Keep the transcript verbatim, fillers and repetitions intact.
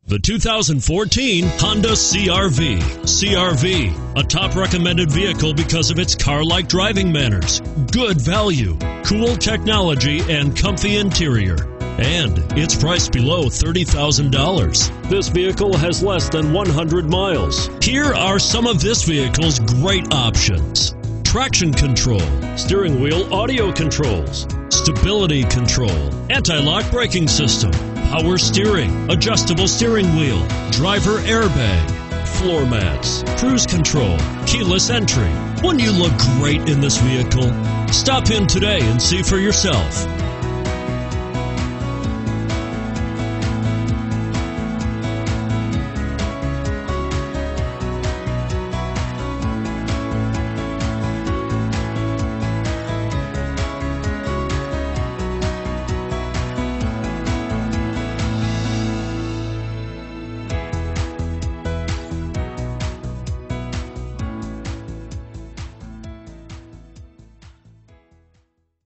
The two thousand fourteen Honda C R V. C R V, a top recommended vehicle because of its car-like driving manners, good value, cool technology, and comfy interior. And it's priced below thirty thousand dollars. This vehicle has less than one hundred miles. Here are some of this vehicle's great options: traction control, steering wheel audio controls, stability control, anti-lock braking system, power steering, adjustable steering wheel, driver airbag, floor mats, cruise control, keyless entry. Wouldn't you look great in this vehicle? Stop in today and see for yourself.